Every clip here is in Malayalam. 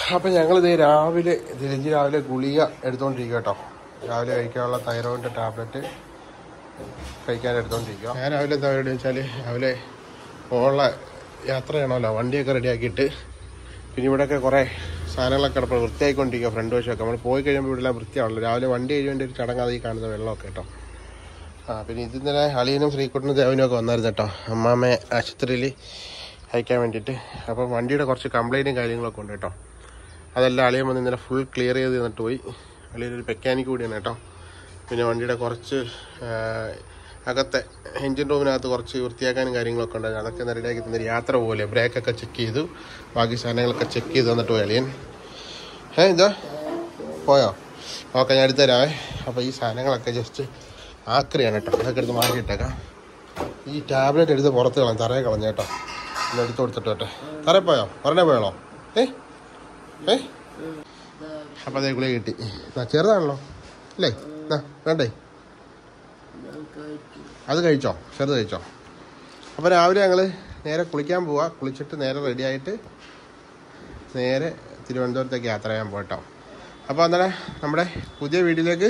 അപ്പം ഞങ്ങളിത് രാവിലെ ഗുളിക എടുത്തുകൊണ്ടിരിക്കുക കേട്ടോ. രാവിലെ കഴിക്കാനുള്ള തൈറോയിഡിൻ്റെ ടാബ്ലറ്റ് കഴിക്കാൻ എടുത്തുകൊണ്ടിരിക്കുക. ഞാൻ രാവിലെ എന്താ പരിപാടി വെച്ചാൽ രാവിലെ പോകാനുള്ള യാത്ര ചെയ്യണമല്ലോ, വണ്ടിയൊക്കെ റെഡിയാക്കിയിട്ട് പിന്നെ ഇവിടെയൊക്കെ കുറേ സാധനങ്ങളൊക്കെ കിടപ്പോൾ വൃത്തിയായിക്കൊണ്ടിരിക്കുക. ഫ്രണ്ട് വശമൊക്കെ നമ്മൾ പോയി കഴിയുമ്പോൾ ഇവിടെ എല്ലാം വൃത്തിയാണല്ലോ. രാവിലെ വണ്ടി കഴിയുമ്പോൾ ഒരു ചടങ്ങാതെ ഈ കാണുന്ന വെള്ളമൊക്കെ കേട്ടോ. പിന്നെ ഇതിന്നലെ അളിയനും ശ്രീകുട്ടനും ദേവനും ഒക്കെ വന്നായിരുന്നു കേട്ടോ, അമ്മാമ്മയെ ആശുപത്രിയിൽ അയക്കാൻ വേണ്ടിയിട്ട്. അപ്പം വണ്ടിയുടെ കുറച്ച് കംപ്ലൈൻറ്റും കാര്യങ്ങളൊക്കെ ഉണ്ട് കേട്ടോ. അതെല്ലാം അളിയൻ വന്ന് ഇന്നലെ ഫുൾ ക്ലിയർ ചെയ്ത് തന്നിട്ട് പോയി. അളിയൊരു മെക്കാനിക്ക് കൂടിയാണ് കേട്ടോ. പിന്നെ വണ്ടിയുടെ കുറച്ച് അകത്തെ എൻജിൻ റൂമിനകത്ത് കുറച്ച് വൃത്തിയാക്കാനും കാര്യങ്ങളൊക്കെ ഉണ്ടായിരുന്നു. അതൊക്കെ റെഡിയാക്കി തന്നൊരു യാത്ര പോലെ ബ്രേക്കൊക്കെ ചെക്ക് ചെയ്തു, ബാക്കി സാധനങ്ങളൊക്കെ ചെക്ക് ചെയ്ത് തന്നിട്ട് പോയി അളിയൻ. ഇതാ പോയോ? ഓക്കെ, ഞാൻ എടുത്തു തരാവേ. അപ്പോൾ ഈ സാധനങ്ങളൊക്കെ ജസ്റ്റ് ആക്രിയാണ് കേട്ടോ, അതൊക്കെ എടുത്ത് മാറ്റിയിട്ടേക്കാം. ഈ ടാബ്ലറ്റ് എടുത്ത് പുറത്ത് കളഞ്ഞു, തറയെ കളഞ്ഞു കേട്ടോ. ഒന്ന് എടുത്ത് കൊടുത്തിട്ട് കേട്ടെ. തറയിൽ പോയോ? പറഞ്ഞേ പോയാളോ? അപ്പം അതേ ഗുളിക കിട്ടി. ചെറുതാണല്ലോ അല്ലേ? വേണ്ടേ? അത് കഴിച്ചോ? ചെറുത് കഴിച്ചോ? അപ്പോൾ രാവിലെ ഞങ്ങൾ നേരെ കുളിക്കാൻ പോവാം. കുളിച്ചിട്ട് നേരെ റെഡിയായിട്ട് നേരെ തിരുവനന്തപുരത്തേക്ക് യാത്ര ചെയ്യാൻ പോകട്ടോ. അപ്പോൾ അന്നേരം നമ്മുടെ പുതിയ വീഡിയോയിലേക്ക്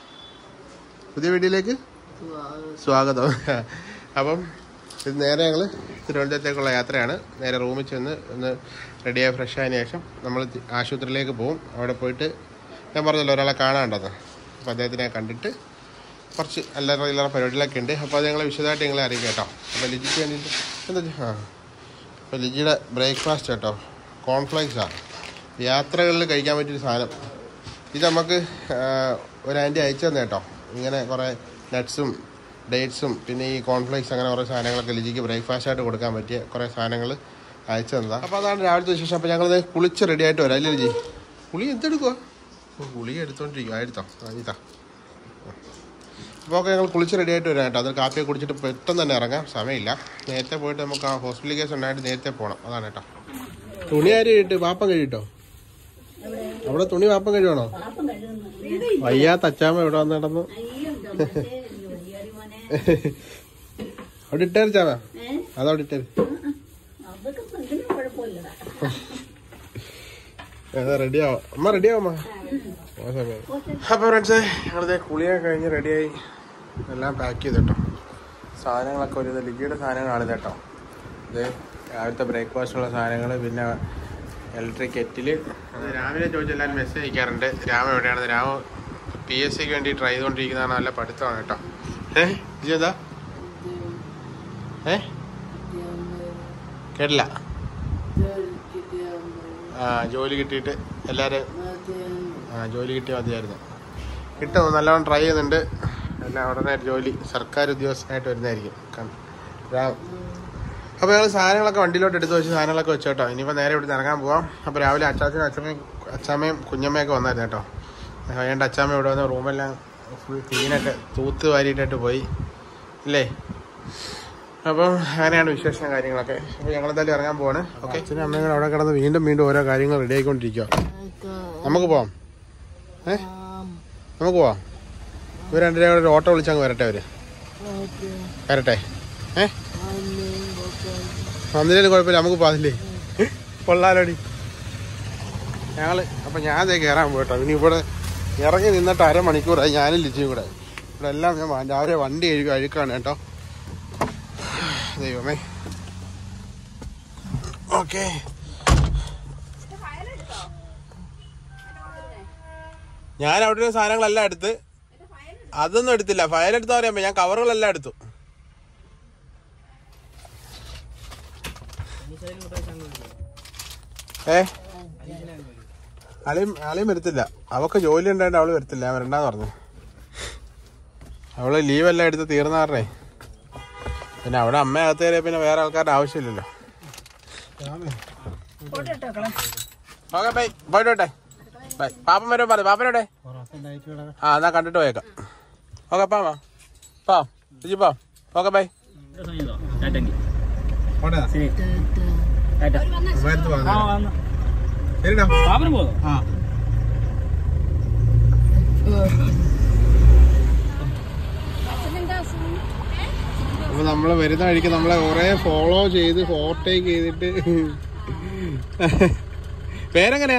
സ്വാഗതം. അപ്പം ഇത് നേരെ ഞങ്ങൾ തിരുവനന്തപുരത്തേക്കുള്ള യാത്രയാണ്. നേരെ റൂമിൽ ചെന്ന് ഒന്ന് റെഡിയായി ഫ്രഷ് ആയതിനു ശേഷം നമ്മൾ ആശുപത്രിയിലേക്ക് പോകും. അവിടെ പോയിട്ട് ഞാൻ പറഞ്ഞല്ലോ ഒരാളെ കാണാനുണ്ടെന്ന്. അപ്പോൾ അദ്ദേഹത്തിനെ കണ്ടിട്ട് കുറച്ച് അല്ലറ പരിപാടികളൊക്കെ ഉണ്ട്. അപ്പോൾ അത് ഞങ്ങൾ വിശദമായിട്ട് ഞങ്ങളെ അറിയിക്കാം കേട്ടോ. അപ്പോൾ ലിജിക്ക് വേണ്ടിയിട്ട് അപ്പോൾ ലിജിയുടെ ബ്രേക്ക്ഫാസ്റ്റ് കേട്ടോ, കോൺഫ്ലേക്സാണ്. യാത്രകളിൽ കഴിക്കാൻ പറ്റിയൊരു സാധനം. ഇത് നമുക്ക് ഒരു ആൻറ്റി അയച്ചു തന്നെ കേട്ടോ. ഇങ്ങനെ കുറേ നട്ട്സും ഡേറ്റ്സും പിന്നെ ഈ കോൺഫ്ലേക്സ് അങ്ങനെ കുറേ സാധനങ്ങളൊക്കെ ലിജിക്ക് ബ്രേക്ക്ഫാസ്റ്റായിട്ട് കൊടുക്കാൻ പറ്റിയ കുറേ സാധനങ്ങൾ അയച്ചു തന്നതാണ്. അപ്പോൾ അതാണ് രാവിലത്തെ വിശേഷം. അപ്പോൾ ഞങ്ങളത് കുളിച്ച് റെഡി ആയിട്ട് വരാം അല്ലേ ലിജി? ഗുളിക എന്തെടുക്കുക? ഗുളിക എടുത്തോണ്ടിരിക്കുക. ഇതാ. അപ്പോൾ ഒക്കെ ഞങ്ങൾ കുളിച്ച് റെഡി ആയിട്ട് വരാം കേട്ടോ. അതിൽ കാപ്പിയൊക്കെ കുടിച്ചിട്ട് പെട്ടെന്ന് തന്നെ ഇറങ്ങാം, സമയമില്ല. നേരത്തെ പോയിട്ട് നമുക്ക് ആ ഹോസ്പിറ്റൽ കേസ് ഉണ്ടായിട്ട് നേരത്തെ പോകണം, അതാണ് കേട്ടോ. തുണി ആര് കഴിയിട്ട് വാപ്പം കഴിയിട്ടോ? അവിടെ തുണി വാപ്പം കഴിയണോ? വയ്യാത്ത അച്ചാമ്മ ഇവിടെ വന്ന് കിടന്നു. അവിടെ ഇട്ടേച്ചാമ അതവിടെ ഇട്ടേ. റെഡിയാവും അമ്മ, റെഡിയാവുമ്മ. അപ്പോൾ ഫ്രണ്ട്സേ ഞങ്ങളിതേ കുളിയൊക്കെ കഴിഞ്ഞ് റെഡിയായി എല്ലാം പാക്ക് ചെയ്തിട്ടോ. സാധനങ്ങളൊക്കെ ഒരു ലിജിയുടെ സാധനങ്ങളാണ് കേട്ടോ. ഇത് രാവിലത്തെ ബ്രേക്ക്ഫാസ്റ്റുള്ള സാധനങ്ങൾ, പിന്നെ ഇലക്ട്രിക് കെറ്റിൽ. രാവിലെ ചോദിച്ചെല്ലാവരും മെസ്സേജ് അയക്കാറുണ്ട് രാമ എവിടെയാണെന്ന്. രാമ PSCക്ക് വേണ്ടി ട്രൈ ചെയ്തുകൊണ്ടിരിക്കുന്നതാണ്. നല്ല പഠിത്തമാണ് കേട്ടോ. ലിജി എന്താ കേട്ടില്ല? ജോലി കിട്ടിയിട്ട് എല്ലാവരും ജോലി കിട്ടിയാൽ മതിയായിരുന്നു. കിട്ടുന്നു, നല്ലോണം ട്രൈ ചെയ്യുന്നുണ്ട്. എല്ലാം ഉടനെ ജോലി സർക്കാർ ഉദ്യോഗസ്ഥനായിട്ട് വരുന്നതായിരിക്കും. അപ്പോൾ ഞങ്ങൾ സാധനങ്ങളൊക്കെ വണ്ടിയിലോട്ട് എടുത്ത് വെച്ച് സാധനങ്ങളൊക്കെ വെച്ചു കേട്ടോ. ഇനിയിപ്പോൾ നേരെ ഇവിടെ ഇറങ്ങാൻ പോവാം. അപ്പോൾ രാവിലെ അച്ചാമ്മയും കുഞ്ഞമ്മയൊക്കെ വന്നായിരുന്നു കേട്ടോ. വേണ്ട അച്ചാമ്മ ഇവിടെ വന്ന് റൂമെല്ലാം ഫുൾ ക്ലീനൊക്കെ തൂത്ത് വാരിയിട്ടിട്ട് പോയി ഇല്ലേ? അപ്പം അങ്ങനെയാണ് വിശേഷം കാര്യങ്ങളൊക്കെ. അപ്പോൾ ഞങ്ങളെന്തായാലും ഇറങ്ങാൻ പോവാണ്. ഓക്കെ, അച്ഛനും അമ്മയും അവിടെ കിടന്ന് വീണ്ടും ഓരോ കാര്യങ്ങൾ റെഡി ആയിക്കൊണ്ടിരിക്കുക. നമുക്ക് പോവാം. നമുക്ക് പോവാം. ഇവർ രണ്ടുപേരും കൂടെ ഒരു ഓട്ടോ വിളിച്ചങ്ങ് വരട്ടെ. വരട്ടെ. വന്നില്ലേലും കുഴപ്പമില്ല, നമുക്ക് പോകാതില്ലേ? കൊള്ളാലോടി അപ്പം ഞാൻ അതേ കയറാൻ പോയിട്ടോ. ഇനി ഇവിടെ ഇറങ്ങി നിന്നിട്ട് അരമണിക്കൂറായി ഞാനും ലിജിയും കൂടെ. ഇവിടെ എല്ലാം ഞാൻ രാവിലെ വണ്ടി അഴുക്കാണ് കേട്ടോ. ദൈവമേ. ഓക്കെ, ഞാൻ അവിടെ സാധനങ്ങളെല്ലാം എടുത്ത്, അതൊന്നും എടുത്തില്ല. ഫയൽ എടുത്താൽ പറയുമ്പോ ഞാൻ കവറുകളെല്ലാം എടുത്തു. അളിയും വരത്തില്ല, അവൾക്ക് ജോലി ഉണ്ടായിട്ട് അവള് വരത്തില്ല. ഞാൻ വരണ്ടാന്ന് പറഞ്ഞു. അവള് ലീവെല്ലാം എടുത്ത് തീർന്ന പറഞ്ഞേ. പിന്നെ അവിടെ അമ്മ അകത്ത് കയറിയ പിന്നെ വേറെ ആൾക്കാരുടെ ആവശ്യമില്ലല്ലോ. ഓക്കെ ബൈ, പോയിട്ടോട്ടെ. ബൈ. പാപ്പൻ വരും പറ. പാപ്പനോടെ എന്നാ കണ്ടിട്ട് പോയേക്കാം. ഓക്കെ പാ ലിജി പാ. Okay bye. അപ്പൊ നമ്മള് വരുന്ന വഴിക്ക് നമ്മളെ കുറെ ഫോളോ ചെയ്ത് ഓവർടേക്ക് ചെയ്തിട്ട് പേരെങ്ങനെയാ?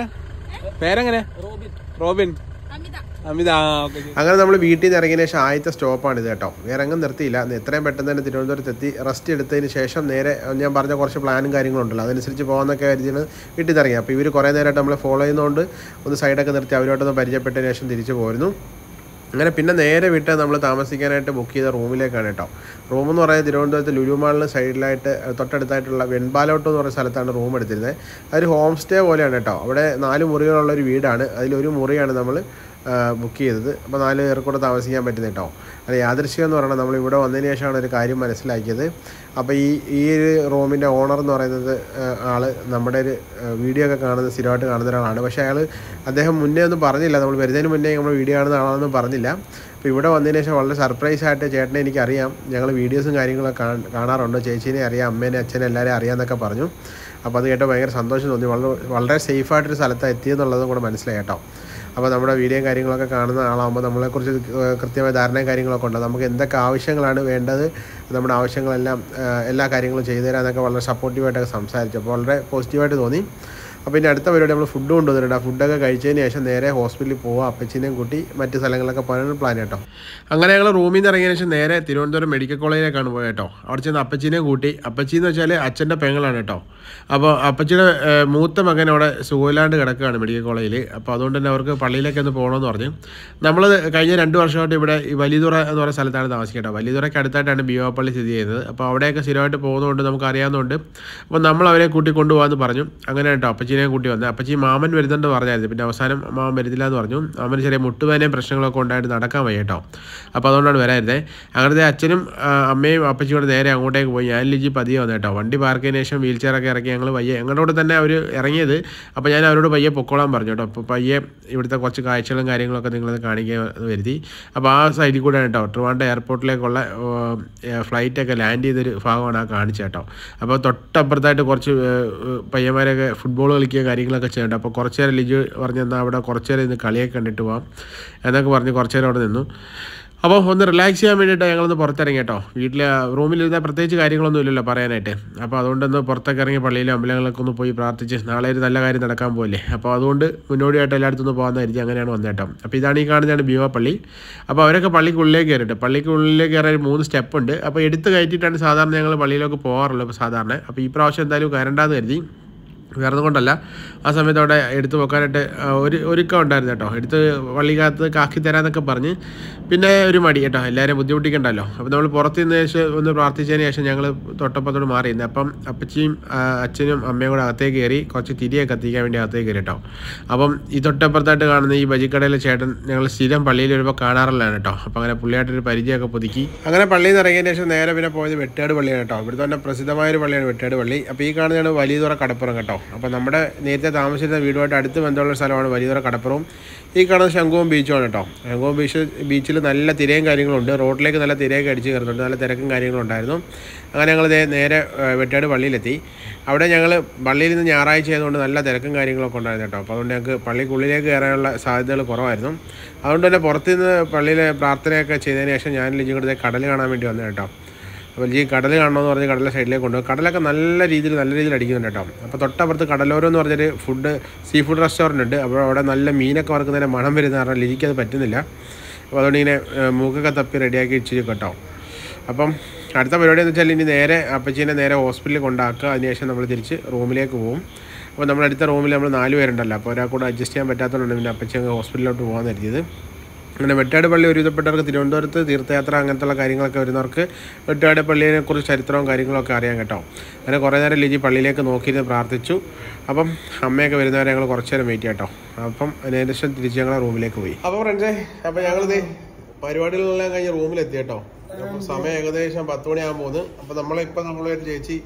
പേരെങ്ങനെ? റോബിൻ. അമിത. അങ്ങനെ നമ്മൾ വീട്ടിൽ നിന്ന് ഇറങ്ങിയതിന് ശേഷം ആദ്യത്തെ സ്റ്റോപ്പാണിത് കേട്ടോ. വേറെ എങ്ങും നിർത്തിയില്ല. എത്രയും പെട്ടെന്ന് തന്നെ തിരുവനന്തപുരത്ത് എത്തി റെസ്റ്റ് എടുത്തതിന് ശേഷം നേരെ ഞാൻ പറഞ്ഞ കുറച്ച് പ്ലാനും കാര്യങ്ങളുണ്ടല്ലോ, അതനുസരിച്ച് പോകാമെന്നൊക്കെ കരുതിയാണ് വീട്ടിൽ നിന്ന് ഇറങ്ങി. അപ്പോൾ ഇവർ കുറേ നേരമായിട്ട് നമ്മളെ ഫോളോ ചെയ്യുന്നതുകൊണ്ട് ഒന്ന് സൈഡൊക്കെ നിർത്തി അവരോട്ടൊന്ന് പരിചയപ്പെട്ടതിന് ശേഷം തിരിച്ചു പോരുന്നു. അങ്ങനെ പിന്നെ നേരെ വിട്ട് നമ്മൾ താമസിക്കാനായിട്ട് ബുക്ക് ചെയ്ത റൂമിലേക്കാണ് കേട്ടോ. റൂമെന്ന് പറയുന്നത് തിരുവനന്തപുരത്ത് ലുലു മാളിന് സൈഡിലായിട്ട് തൊട്ടടുത്തായിട്ടുള്ള വെൺപാലോട്ട് എന്ന് പറയുന്ന സ്ഥലത്താണ് റൂം എടുത്തിരുന്നത്. അതൊരു ഹോം സ്റ്റേ പോലെയാണ് കേട്ടോ. അവിടെ 4 മുറികളുള്ളൊരു വീടാണ്. അതിലൊരു മുറിയാണ് നമ്മൾ ബുക്ക് ചെയ്തത്. അപ്പോൾ 4 പേർക്ക് കൂടെ താമസിക്കാൻ പറ്റുന്നത് കേട്ടോ. അത് യാദൃശ്യം എന്ന് പറയുന്നത് നമ്മൾ ഇവിടെ വന്നതിന് ശേഷമാണ് ഒരു കാര്യം മനസ്സിലാക്കിയത്. അപ്പോൾ ഈ ഒരു റൂമിൻ്റെ ഓണർ എന്ന് പറയുന്നത് ആൾ നമ്മുടെ ഒരു വീഡിയോ ഒക്കെ കാണുന്ന സ്ഥിരമായിട്ട് കാണുന്ന ഒരാളാണ്. പക്ഷേ അദ്ദേഹം മുന്നേ ഒന്നും പറഞ്ഞില്ല, നമ്മൾ വരുന്നതിന് മുന്നേ നമ്മൾ വീഡിയോ കാണുന്ന ആളാണെന്നും പറഞ്ഞില്ല. അപ്പോൾ ഇവിടെ വന്നതിന് ശേഷം വളരെ സർപ്രൈസായിട്ട് ചേട്ടനെ എനിക്കറിയാം, ഞങ്ങൾ വീഡിയോസും കാര്യങ്ങളൊക്കെ കാണാറുണ്ട്, ചേച്ചീനെ അറിയാം, അമ്മേനെ അച്ഛനെ എല്ലാവരെയും അറിയാമെന്നൊക്കെ പറഞ്ഞു. അപ്പോൾ അത് കേട്ടോ ഭയങ്കര സന്തോഷം തോന്നി. വളരെ സേഫായിട്ടൊരു സ്ഥലത്താണ് എത്തിയെന്നുള്ളതും കൂടെ മനസ്സിലായി കേട്ടോ. അപ്പോൾ നമ്മുടെ വീഡിയോയും കാര്യങ്ങളൊക്കെ കാണുന്ന ആളാകുമ്പോൾ നമ്മളെക്കുറിച്ച് കൃത്യമായ ധാരണയും കാര്യങ്ങളൊക്കെ ഉണ്ട്. നമുക്ക് എന്തൊക്കെ ആവശ്യങ്ങളാണ് വേണ്ടത്, നമ്മുടെ ആവശ്യങ്ങളെല്ലാം എല്ലാ കാര്യങ്ങളും ചെയ്തു തരാമെന്നൊക്കെ വളരെ സപ്പോർട്ടീവായിട്ടൊക്കെ സംസാരിച്ചു. അപ്പോൾ വളരെ പോസിറ്റീവായിട്ട് തോന്നി. അപ്പോൾ ഇനി അടുത്ത പരിപാടി നമ്മൾ ഫുഡ് കൊണ്ടുവന്നിട്ടുണ്ട്. ആ ഫുഡൊക്കെ കഴിച്ചതിന് ശേഷം നേരെ ഹോസ്പിറ്റലിൽ പോവുക, അപ്പച്ചീനെയും കൂട്ടി മറ്റ് സ്ഥലങ്ങളിലൊക്കെ പോകാനാണ് പ്ലാൻ കേട്ടോ. അങ്ങനെ ഞങ്ങൾ റൂമിൽ നിന്ന് ഇറങ്ങിയതിന് ശേഷം നേരെ തിരുവനന്തപുരം മെഡിക്കൽ കോളേജിലേക്കാണ് പോയത് കേട്ടോ. അവിടെ ചെന്ന് അപ്പച്ചീനെയും കൂട്ടി. അപ്പച്ചി എന്ന് വെച്ചാൽ അച്ഛൻ്റെ പെങ്ങളാണ് കേട്ടോ. അപ്പോൾ അപ്പച്ചിയുടെ മൂത്ത മകൻ അവിടെ സുഖമില്ലാണ്ട് കിടക്കുകയാണ് മെഡിക്കൽ കോളേജിൽ. അപ്പോൾ അതുകൊണ്ട് തന്നെ അവർക്ക് പള്ളിയിലേക്ക് ഒന്ന് പോകണമെന്ന് പറഞ്ഞു. നമ്മൾ കഴിഞ്ഞ 2 വർഷമായിട്ട് ഇവിടെ ഈ വലിയതുറ എന്ന് പറയുന്ന സ്ഥലത്താണ് താമസിക്കേണ്ടത്. വലിയതുറയ്ക്ക് അടുത്തായിട്ടാണ് ബീവാപ്പള്ളി സ്ഥിതി ചെയ്യുന്നത്. അപ്പോൾ അവിടെയൊക്കെ സ്ഥിരമായിട്ട് പോകുന്നതുകൊണ്ട് നമുക്ക് അറിയാവുന്നതുകൊണ്ട് അപ്പോൾ നമ്മൾ അവരെ കൂട്ടി കൊണ്ടുപോകാമെന്ന് പറഞ്ഞു. അങ്ങനെ കേട്ടോ അപ്പച്ചി കൂട്ടി വന്നത്. അപ്പച്ചി മാമൻ വരുന്നുണ്ട് പറഞ്ഞായിരുന്നു. പിന്നെ അവസാനം മാമൻ വരുന്നില്ല എന്ന് പറഞ്ഞു. മാമന് ചെറിയ മുട്ടുവേനയും പ്രശ്നങ്ങളൊക്കെ ഉണ്ടായിട്ട് നടക്കാൻ വയ്യ കേട്ടോ. അപ്പോൾ അതുകൊണ്ടാണ് വരായിരുന്നത്. അങ്ങനത്തെ അച്ഛനും അമ്മയും അപ്പച്ചിയോട് നേരെ അങ്ങോട്ടേക്ക് പോയി. ഞാൻ ലിജി പതിയെ വന്നു കേട്ടോ. വണ്ടി പാർക്ക് ചെയ്തതിന് ശേഷം വീൽ ചെയറൊക്കെ ഇറക്കി ഞങ്ങൾ പയ്യെ ഞങ്ങളുടെ കൂടെ തന്നെ അവർ ഇറങ്ങിയത്. അപ്പോൾ ഞാൻ അവരോട് പയ്യെ പൊക്കോളാൻ പറഞ്ഞു കേട്ടോ. അപ്പോൾ പയ്യെ ഇവിടുത്തെ കുറച്ച് കാഴ്ചകളും കാര്യങ്ങളൊക്കെ നിങ്ങളത് കാണിക്കാൻ വരുത്തി. അപ്പോൾ ആ സൈഡിൽ കൂടെ കേട്ടോ ട്രിവാൻഡ്രം എയർപോർട്ടിലേക്കുള്ള ഫ്ലൈറ്റൊക്കെ ലാൻഡ് ചെയ്തൊരു ഭാഗമാണ് ആ കാണിച്ചത് കേട്ടോ. അപ്പോൾ തൊട്ടപ്പുറത്തായിട്ട് കുറച്ച് പയ്യന്മാരൊക്കെ ഫുട്ബോൾ കളിക്കുക കാര്യങ്ങളൊക്കെ ചെയ്യണ്ട. അപ്പോൾ കുറച്ച് നേരം ലിജു പറഞ്ഞു തന്നാൽ അവിടെ കുറച്ച് നേരം ഇന്ന് കളിയൊക്കെ കണ്ടിട്ട് പോകാം എന്നൊക്കെ പറഞ്ഞ് കുറച്ച് നേരം അവിടെ നിന്നു. അപ്പോൾ ഒന്ന് റിലാക്സ് ചെയ്യാൻ വേണ്ടിയിട്ട് ഞങ്ങളൊന്ന് പുറത്തിറങ്ങി കേട്ടോ. വീട്ടിൽ റൂമിലിരുന്നാൽ പ്രത്യേകിച്ച് കാര്യങ്ങളൊന്നും ഇല്ലല്ലോ പറയാനായിട്ട്. അപ്പോൾ അതുകൊണ്ടൊന്ന് പുറത്തൊക്കെ ഇറങ്ങി പള്ളിയിലും അമ്പലങ്ങളിലൊക്കെ ഒന്ന് പോയി പ്രാർത്ഥിച്ച് നാളെ ഒരു നല്ല കാര്യം നടക്കാൻ പോകില്ലേ. അപ്പോൾ അതുകൊണ്ട് മുന്നോടിയായിട്ട് എല്ലായിടത്തും ഒന്ന് പോകാമെന്നായിരിക്കും. അങ്ങനെയാണ് വന്നത് കേട്ടോ. അപ്പോൾ ഇതാണ് ഈ കാണുന്നതാണ് ബീവാപ്പള്ളി. അപ്പോൾ അവരൊക്കെ പള്ളിക്കുള്ളിലേക്ക് കയറിയിട്ട് പള്ളിക്കുള്ളിലേക്ക് കയറാൻ 3 സ്റ്റെപ്പ് ഉണ്ട്. അപ്പോൾ എടുത്ത് കയറ്റിയിട്ടാണ് സാധാരണ ഞങ്ങൾ പള്ളിയിലൊക്കെ പോകാറുള്ളത് സാധാരണ. അപ്പോൾ ഈ പ്രാവശ്യം എന്തായാലും കയറേണ്ടെന്ന് കരുതി. വേറെ കൊണ്ടല്ല, ആ സമയത്ത് അവിടെ എടുത്ത് വെക്കാനായിട്ട് ഒരുക്കം ഉണ്ടായിരുന്നു കേട്ടോ. എടുത്ത് പള്ളിക്കകത്ത് കാക്കി തരാമെന്നൊക്കെ പറഞ്ഞ് പിന്നെ ഒരു മടി കേട്ടോ, എല്ലാവരും ബുദ്ധിമുട്ടിക്കണ്ടല്ലോ. അപ്പോൾ നമ്മൾ പുറത്ത് നിന്ന് ശേഷം ഒന്ന് പ്രാർത്ഥിച്ചതിന് ശേഷം ഞങ്ങൾ തൊട്ടപ്പത്തോട് മാറിയിരുന്നു. അപ്പം അപ്പച്ചിയും അച്ഛനും അമ്മയും കൂടെ അകത്തേക്ക് കയറി കുറച്ച് തിരിയൊക്കെ കത്തിക്കാൻ വേണ്ടി അകത്തേക്ക് കയറി കേട്ടോ. അപ്പം ഈ തൊട്ടപ്പുറത്തായിട്ട് കാണുന്ന ഈ ബജിക്കടയിലെ ചേട്ടൻ ഞങ്ങൾ സ്ഥിരം പള്ളിയിൽ വരുമ്പോൾ കാണാറുള്ളതാണ് കേട്ടോ. അപ്പോൾ അങ്ങനെ പുള്ളിയായിട്ടൊരു പരിചയമൊക്കെ പുതുക്കി. അങ്ങനെ പള്ളിയിൽ നിന്ന് ഇറങ്ങിയതിന് ശേഷം നേരെ പിന്നെ പോയത് വെട്ടാട് പള്ളിയാണ് കേട്ടോ. ഇവിടുത്തെ തന്നെ പ്രസിദ്ധമായൊരു പള്ളിയാണ് വെട്ടാട് പള്ളി. അപ്പോൾ ഈ കാണുന്നതാണ് വലിയതുറ കടപ്പുറം കേട്ടോ. അപ്പോൾ നമ്മുടെ നേരത്തെ താമസിച്ചിരുന്ന വീടുമായിട്ട് അടുത്ത് ബന്ധമുള്ള സ്ഥലമാണ് വലിയതുറ കടപ്പുറവും. ഈ കാണുന്ന ശംഖുവും ബീച്ചുമാണ് കേട്ടോ. ശംഖുവും ബീച്ചിൽ നല്ല തിരയും കാര്യങ്ങളുണ്ട്. റോഡിലേക്ക് നല്ല തിരയൊക്കെ അടിച്ച് കയറുന്നുണ്ട്. നല്ല തിരക്കും കാര്യങ്ങളും ഉണ്ടായിരുന്നു. അങ്ങനെ ഞങ്ങൾ നേരെ വെട്ടാട് പള്ളിയിലെത്തി. അവിടെ ഞങ്ങൾ പള്ളിയിൽ നിന്ന് ഞായറാഴ്ച ആയതുകൊണ്ട് നല്ല തിരക്കും കാര്യങ്ങളൊക്കെ ഉണ്ടായിരുന്നു കേട്ടോ. അപ്പോൾ അതുകൊണ്ട് ഞങ്ങൾക്ക് പള്ളിക്കുള്ളിലേക്ക് കയറാനുള്ള സാധ്യതകൾ കുറവായിരുന്നു. അതുകൊണ്ട് തന്നെ പുറത്തുനിന്ന് പള്ളിയിലെ പ്രാർത്ഥനയൊക്കെ ചെയ്തതിന് ശേഷം ഞാൻ ലിജിയുടെ കടൽ കാണാൻ വേണ്ടി വന്നു കേട്ടോ. അപ്പോൾ ഈ കടൽ കാണണമെന്ന് പറഞ്ഞ് കടലിലെ സൈഡിലേക്ക് കൊണ്ടുപോകും. കടലൊക്കെ നല്ല രീതിയിൽ അടിക്കുന്നുണ്ട് കേട്ടോ. അപ്പോൾ തൊട്ടപ്പുറത്ത് കടലോരം എന്ന് പറഞ്ഞൊരു സീ ഫുഡ് റെസ്റ്റോറൻറ്റ് ഉണ്ട്. അപ്പോൾ അവിടെ നല്ല മീനൊക്കെ വറുക്കുന്നതിന് മണം വരുന്ന കാരണം ലിജിക്കത് പറ്റുന്നില്ല. അപ്പോൾ അതുകൊണ്ട് ഇങ്ങനെ മൂക്കൊക്കെ തപ്പി റെഡിയാക്കി ഇച്ചിരി കേട്ടോ. അപ്പം അടുത്ത പരിപാടി എന്ന് വെച്ചാൽ ഇനി നേരെ അപ്പച്ചീനെ നേരെ ഹോസ്പിറ്റലിൽ കൊണ്ടാക്കുക. അതിനുശേഷം നമ്മൾ തിരിച്ച് റൂമിലേക്ക് പോകും. അപ്പോൾ നമ്മളടുത്ത റൂമിൽ നമ്മൾ 4 പേരുണ്ടല്ലോ. അപ്പോൾ ഒരാൾ കൂടെ അഡ്ജസ്റ്റ് ചെയ്യാൻ പറ്റാത്തതുകൊണ്ട് പിന്നെ അപ്പച്ചി അങ്ങ് ഹോസ്പിറ്റലിലോട്ട് പോകാൻ കരുതിയത്. അങ്ങനെ വെട്ടാട് പള്ളി ഒരുവിധപ്പെട്ടവർക്ക് തിരുവനന്തപുരത്ത് തീർത്ഥയാത്ര അങ്ങനത്തുള്ള കാര്യങ്ങളൊക്കെ വരുന്നവർക്ക് വെട്ടാട് പള്ളിയെക്കുറിച്ച് ചരിത്രവും കാര്യങ്ങളൊക്കെ അറിയാൻ കേട്ടോ. അങ്ങനെ കുറേ നേരം ലിജി പള്ളിയിലേക്ക് നോക്കിയിരുന്ന് പ്രാർത്ഥിച്ചു. അപ്പം അമ്മയൊക്കെ വരുന്നവരെ ഞങ്ങൾ കുറച്ച് നേരം വെയിറ്റ് ചെയ്യാം കേട്ടോ. അപ്പം അതിനുശേഷം തിരിച്ച് ഞങ്ങൾ റൂമിലേക്ക് പോയി. അപ്പോൾ ഫ്രണ്ട്സേ, അപ്പോൾ ഞങ്ങളിത് പരിപാടികളെല്ലാം കഴിഞ്ഞ് റൂമിലെത്തി കേട്ടോ. അപ്പം സമയം ഏകദേശം 10 മണിയാകാൻ പോകുന്നു. അപ്പോൾ നമ്മളൊരു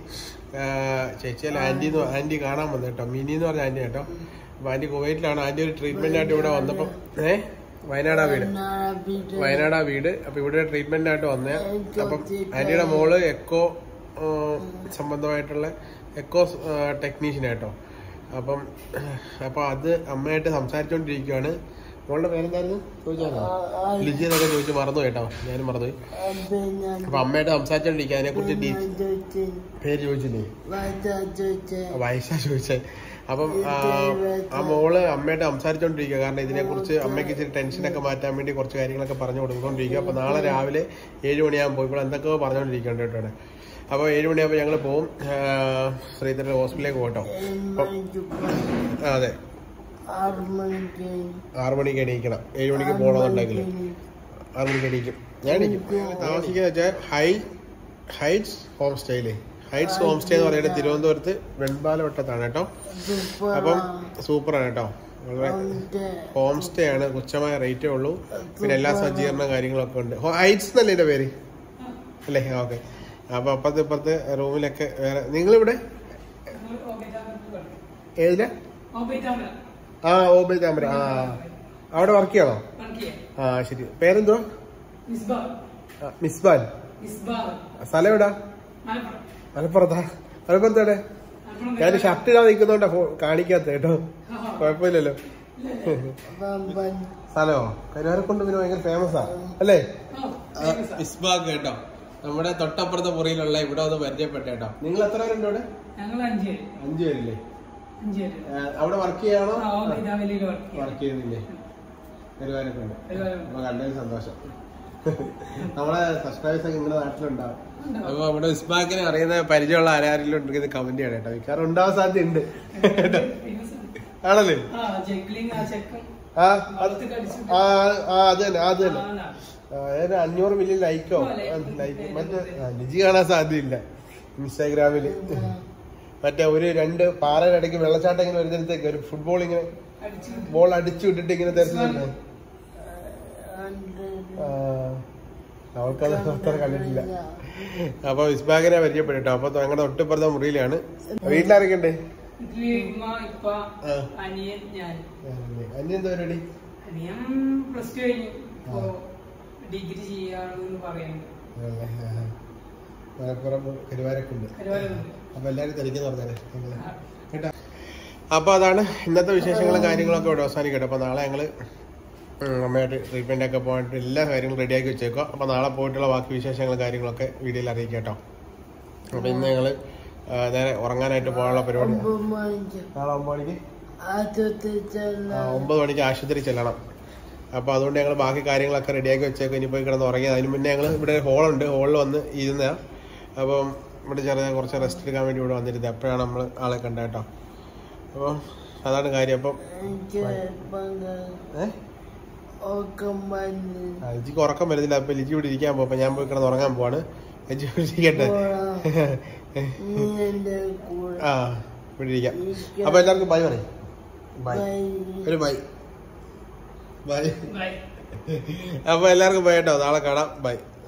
ചേച്ചിയല്ല ആൻറ്റി കാണാൻ വന്നു കേട്ടോ. മിനി എന്ന് പറഞ്ഞ ആൻറ്റി കേട്ടോ. അപ്പോൾ ആൻറ്റി കുവൈറ്റിലാണ്. ആൻറ്റി ഒരു ട്രീറ്റ്മെൻറ്റായിട്ട് ഇവിടെ വന്നപ്പം വയനാടാ വീട്. അപ്പോൾ ഇവിടെ ട്രീറ്റ്മെൻറ്റായിട്ട് വന്നേ. അപ്പം ആൻറ്റിയുടെ മോള് എക്കോ സംബന്ധമായിട്ടുള്ള എക്കോ ടെക്നീഷ്യൻ കേട്ടോ. അപ്പോൾ അത് അമ്മയായിട്ട് സംസാരിച്ചുകൊണ്ടിരിക്കുകയാണ്. മോളുടെ പേരെന്തായിരുന്നു ചോദിച്ചാലോ? ലിജി എന്നൊക്കെ ചോദിച്ചു മറന്നു കേട്ടോ, ഞാനും മറന്നുപോയി. അപ്പൊ അമ്മയായിട്ട് സംസാരിച്ചോണ്ടിരിക്കുക, അതിനെ കുറിച്ച് പേര് ചോദിച്ചില്ലേ? വയസ്സ ചോദിച്ചേ. അപ്പം ആ മോള് അമ്മയായിട്ട് സംസാരിച്ചോണ്ടിരിക്കുക, കാരണം ഇതിനെ കുറിച്ച് അമ്മയ്ക്ക് ഇച്ചിരി ടെൻഷനൊക്കെ മാറ്റാൻ വേണ്ടി കുറച്ച് കാര്യങ്ങളൊക്കെ പറഞ്ഞു കൊടുക്കൊണ്ടിരിക്കുക. അപ്പൊ നാളെ രാവിലെ 7 മണിയാകുമ്പോൾ ഇപ്പോൾ എന്തൊക്കെയോ പറഞ്ഞുകൊണ്ടിരിക്കുന്നുണ്ട് കേട്ടോ. അപ്പോൾ 7 മണിയാകുമ്പോൾ ഞങ്ങൾ പോവും, ശ്രീധരൻ ഹോസ്പിറ്റലിലേക്ക് പോകട്ടോ. അതെ, 6 മണിക്ക് എണീക്കണം. 7 മണിക്ക് പോകണമെന്നുണ്ടെങ്കിൽ 6 മണിക്ക് എണീക്കും. ഞാൻ എണീക്കും. താമസിക്കുക വെച്ചാൽ ഹൈറ്റ്സ് ഹോം സ്റ്റേയിലേ. ഹൈറ്റ്സ് ഹോം സ്റ്റേ എന്ന് പറയുന്നത് തിരുവനന്തപുരത്ത് വെൺപാലവട്ടത്താണ് കേട്ടോ. അപ്പം സൂപ്പറാണ് കേട്ടോ. വളരെ ഹോം സ്റ്റേ ആണ്, തുച്ഛമായ റേറ്റേ ഉള്ളൂ. പിന്നെ എല്ലാ സജ്ജീകരണ കാര്യങ്ങളൊക്കെ ഉണ്ട്. ഹൈറ്റ്സ് എന്നല്ലേ എൻ്റെ പേര് അല്ലേ? ഓക്കെ. അപ്പൊ അപ്പുറത്ത് റൂമിലൊക്കെ വേറെ. നിങ്ങളിവിടെ ഏതില? ഓബേ താമര. അവിടെ വർക്ക് ചെയ്യണോ? ശരി. പേരെന്തോ? മിസ്ബാൻ. സ്ഥലം എവിടാ? മലപ്പുറത്താ? മലപ്പുറത്തവിടെ? ഞാൻ ഷർട്ട് ഇടാൻ നിൽക്കുന്നോണ്ടാ കാണിക്കാത്ത കേട്ടോ. കുഴപ്പമില്ലല്ലോ. സ്ഥലമോ? കരുവാരക്കുണ്ട് പിന്നെ ഭയങ്കര ഫേമസാ അല്ലേ? മിസ്ബാഗ് കേട്ടോ. നമ്മുടെ തൊട്ടപ്പുറത്തെ മുറിയിലുള്ള ഇവിടെ ഒന്ന് പരിചയപ്പെട്ട കേട്ടോ. നിങ്ങൾ എത്ര പേരുണ്ട് അവിടെ? 5 പേരില്ലേ? അവിടെ വർക്ക് ചെയ്യാണോ? വർക്ക് ചെയ്യുന്നില്ലേ? കരുവാരക്കുണ്ട്. അപ്പൊ കണ്ടതിന് സന്തോഷം. നമ്മളെ സബ്സ്ക്രൈബേഴ്സ് ഒക്കെ നിങ്ങളുടെ നാട്ടിലുണ്ടാവും. അപ്പൊ നമ്മുടെ മിസ്ബാഗിനെ അറിയുന്ന പരിചയമുള്ള ആരെങ്കിലും ഉണ്ടെങ്കിൽ കമന്റ് ചെയ്യണം കേട്ടോ. മിക്കവാറും ഉണ്ടാവാൻ സാധ്യതയുണ്ട് ആണല്ലേ? അത് തന്നെ 500 മില്യൺ ലൈക്കോ മറ്റേ ലിജി കാണാൻ സാധ്യതയില്ല ഇൻസ്റ്റാഗ്രാമില്. മറ്റേ 2 പാറയുടെ ഇടയ്ക്ക് വെള്ളച്ചാട്ടം ഇങ്ങനെ വരുന്നിടത്തേക്ക് ഒരു ഫുട്ബോൾ ഇങ്ങനെ ബോൾ അടിച്ചു വിട്ടിട്ട് ഇങ്ങനെ തരുന്നുണ്ട്. അവൾക്കത് അത്ര കണ്ടിട്ടില്ല. അപ്പൊ മിസ്ബാഗിനെ പരിചയപ്പെട്ടോ. അപ്പൊ ഞങ്ങളുടെ ഒട്ടിപ്പുറത്തെ മുറിയിലാണ്. വീട്ടിലാരൊക്കെ ഉണ്ട്? അനിയൻ എന്താ പരിപാടി? മലപ്പുറം കരുവാരക്കുണ്ട്. അപ്പൊ എല്ലാരും തിരക്കെന്ന് പറഞ്ഞേ കേട്ടോ. അപ്പൊ അതാണ് ഇന്നത്തെ വിശേഷങ്ങളും കാര്യങ്ങളൊക്കെ ഇവിടെ അവസാനിക്കട്ടെ. അപ്പൊ നാളെ ഞങ്ങള് അമ്മയായിട്ട് ട്രീറ്റ്മെന്റ് ഒക്കെ പോയിട്ട് എല്ലാ കാര്യങ്ങളും റെഡിയാക്കി വെച്ചേക്കുക. അപ്പൊ നാളെ പോയിട്ടുള്ള ബാക്കി വിശേഷങ്ങളും കാര്യങ്ങളൊക്കെ വീഡിയോയിൽ അറിയിക്കാം കേട്ടോ. അപ്പൊ ഇന്ന് ഞങ്ങള് നേരെ ഉറങ്ങാനായിട്ട് പോകാനുള്ള പരിപാടി. നാളെ 9 മണിക്ക് 9 മണിക്ക് ആശുപത്രി ചെല്ലണം. അപ്പൊ അതുകൊണ്ട് ഞങ്ങൾ ബാക്കി കാര്യങ്ങളൊക്കെ റെഡിയാക്കി വെച്ചേക്കും. ഇനി പോയി കിടന്ന് ഉറങ്ങിയത്. അതിന് മുന്നേ ഞങ്ങൾ ഇവിടെ ഹോളുണ്ട്, ഹോളിൽ വന്ന് ഇരുന്ന. അപ്പം ഇവിടെ കുറച്ച് റെസ്റ്റ് എടുക്കാൻ വേണ്ടി ഇവിടെ വന്നിരുന്നത്. അപ്പോഴാണ് നമ്മൾ ആളെ കണ്ട കേട്ടോ. അപ്പം അതാണ് കാര്യം. അപ്പം ലിജിക്ക് ഉറക്കം വരുന്നില്ല. അപ്പൊ ലിജി ഇവിടെ ഇരിക്കാൻ പോകും. അപ്പൊ ഞാൻ പോയി കിടന്ന് ഉറങ്ങാൻ പോവാണ്. ലിജി ഇരിക്കട്ടെ. ഇവിടെ ഇരിക്കാം. അപ്പൊ എല്ലാവർക്കും ബൈ പറയും. ബൈ. ഒരു ബൈ. ബൈ. അപ്പൊ എല്ലാവർക്കും ബൈ കേട്ടോ. നാളെ കാണാം. ബൈ.